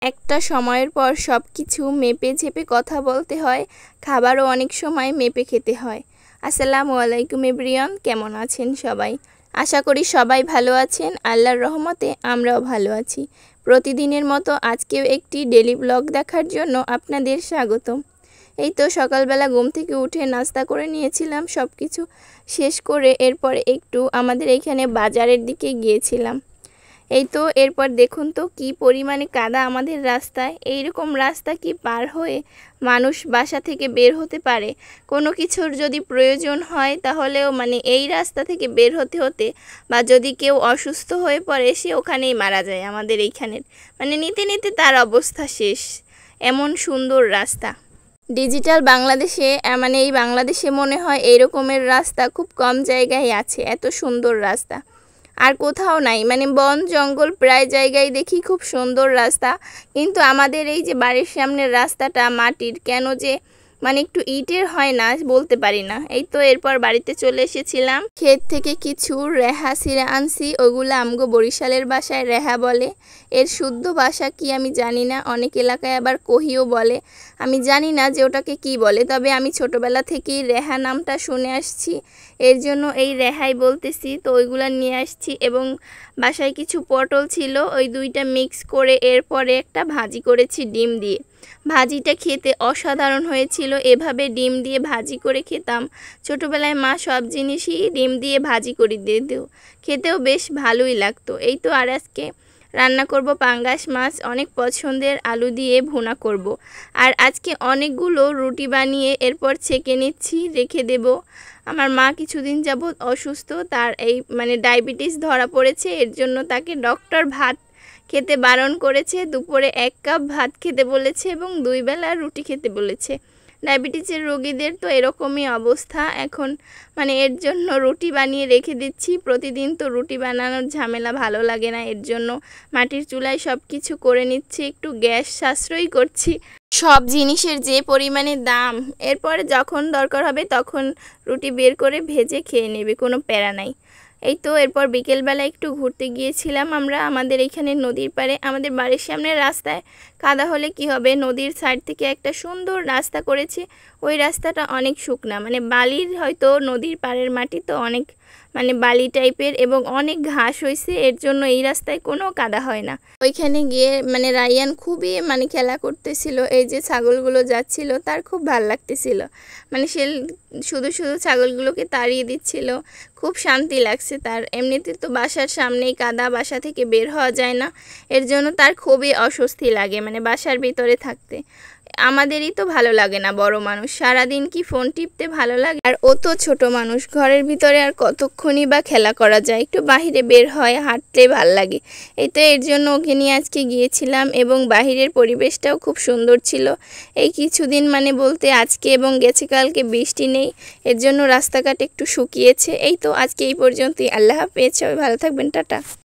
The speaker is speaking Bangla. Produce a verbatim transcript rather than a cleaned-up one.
একটা সময়ের পর সব কিছু মেপে ঝেপে কথা বলতে হয়, খাবারও অনেক সময় মেপে খেতে হয়। আসসালামু আলাইকুম এভরিওয়ান, কেমন আছেন সবাই? আশা করি সবাই ভালো আছেন। আল্লাহর রহমতে আমরাও ভালো আছি। প্রতিদিনের মতো আজকেও একটি ডেলি ব্লগ দেখার জন্য আপনাদের স্বাগতম। এই তো সকালবেলা ঘুম থেকে উঠে নাস্তা করে নিয়েছিলাম, সব কিছু শেষ করে এরপর একটু আমাদের এইখানে বাজারের দিকে গিয়েছিলাম। এই তো এরপর দেখুন তো কি পরিমাণে কাদা আমাদের রাস্তায়। এই রকম রাস্তা কি পার হয়ে মানুষ বাসা থেকে বের হতে পারে? কোনো কিছুর যদি প্রয়োজন হয় তাহলেও মানে এই রাস্তা থেকে বের হতে হতে, বা যদি কেউ অসুস্থ হয়ে পড়ে সে ওখানেই মারা যায়। আমাদের এইখানের মানে নিতে নিতে তার অবস্থা শেষ, এমন সুন্দর রাস্তা। ডিজিটাল বাংলাদেশে মানে এই বাংলাদেশে মনে হয় এই রকমের রাস্তা খুব কম জায়গায় আছে, এত সুন্দর রাস্তা আর কোথাও নাই। মানে বন জঙ্গল প্রায় জায়গায় দেখি খুব সুন্দর রাস্তা, কিন্তু আমাদের এই যে বাড়ির সামনের রাস্তাটা মাটির, কেন যে মানে একটু ইটের হয় না বলতে পারি না। এই তো এরপর বাড়িতে চলে এসেছিলাম। ক্ষেত থেকে কিছু রেহা ছিঁড়ে আনছি, ওগুলো আমগো বরিশালের ভাষায় রেহা বলে। এর শুদ্ধ ভাষা কি আমি জানি না, অনেক এলাকায় আবার কহিও বলে। আমি জানি না যে ওটাকে কি বলে, তবে আমি ছোটবেলা থেকেই রেহা নামটা শুনে আসছি, এর জন্য এই রেহাই বলতেছি। তো ওইগুলো নিয়ে আসছি এবং বাসায় কিছু পটল ছিল, ওই দুইটা মিক্স করে এরপরে একটা ভাজি করেছি ডিম দিয়ে। ভাজিটা খেতে অসাধারণ হয়েছিল। এভাবে ডিম দিয়ে ভাজি করে খেতাম ছোটোবেলায়, মা সব জিনিসই ডিম দিয়ে ভাজি করে দিয়ে দিও, খেতেও বেশ ভালোই লাগতো। এই তো আর আজকে রান্না করব পাঙ্গাস মাছ, অনেক পছন্দের, আলু দিয়ে ভুনা করব। আর আজকে অনেকগুলো রুটি বানিয়ে এরপর ছেঁকে নিচ্ছি, রেখে দেব। আমার মা কিছুদিন যাবৎ অসুস্থ, তার এই মানে ডায়াবেটিস ধরা পড়েছে, এর জন্য তাকে ডক্টর ভাত খেতে বারণ করেছে। দুপুরে এক কাপ ভাত খেতে বলেছে এবং দুই বেলা রুটি খেতে বলেছে। ডায়াবেটিসের রোগীদের তো এরকমই অবস্থা এখন, মানে এর জন্য রুটি বানিয়ে রেখে দিচ্ছি। প্রতিদিন তো রুটি বানানোর ঝামেলা ভালো লাগে না, এর জন্য মাটির চুলায় সব কিছু করে নিচ্ছি, একটু গ্যাস সাশ্রয় করছি। সব জিনিসের যে পরিমাণে দাম, এরপরে যখন দরকার হবে তখন রুটি বের করে ভেজে খেয়ে নেবে, কোনো প্যারা নাই। এই তো এরপর বিকেলবেলা একটু ঘুরতে গিয়েছিলাম আমরা আমাদের এইখানে নদীর পাড়ে। আমাদের বাড়ির সামনের রাস্তায় কাদা হলে কি হবে, নদীর সাইড থেকে একটা সুন্দর রাস্তা করেছে, ওই রাস্তাটা অনেক শুকনা, মানে বালির, হয়তো নদীর পাড়ের মাটি তো অনেক মানে বালি টাইপের এবং অনেক ঘাস হয়েছে, এর জন্য এই রাস্তায় কোনো কাদা হয় না। ওইখানে গিয়ে মানে রায়ান খুবই মানে খেলা করতেছিল, এই যে ছাগলগুলো যাচ্ছিল তার খুব ভাল লাগতেছিল, মানে সে শুধু শুধু ছাগলগুলোকে তাড়িয়ে দিচ্ছিল, খুব শান্তি লাগছে তার। এমনিতে তো বাসার সামনেই কাদা, বাসা থেকে বের হওয়া যায় না, এর জন্য তার খুবই অস্বস্তি লাগে মানে বাসার ভিতরে থাকতে। আমাদেরই তো ভালো লাগে না, বড় মানুষ সারাদিন কি ফোন টিপতে ভালো লাগে, আর ও তো ছোট মানুষ, ঘরের ভিতরে আর কতক্ষণই বা খেলা করা যায়, একটু বাহিরে বের হয়, হাঁটতে ভাল লাগে। এই তো এর জন্য ওকে নিয়ে আজকে গিয়েছিলাম এবং বাহিরের পরিবেশটাও খুব সুন্দর ছিল। এই কিছুদিন মানে বলতে আজকে এবং গেছে কালকে বৃষ্টি নেই, এর জন্য রাস্তাঘাট একটু শুকিয়েছে। এই তো আজকে এই পর্যন্তই, আল্লাহ হাফেজ, সবাই ভালো থাকবেন, টাটা।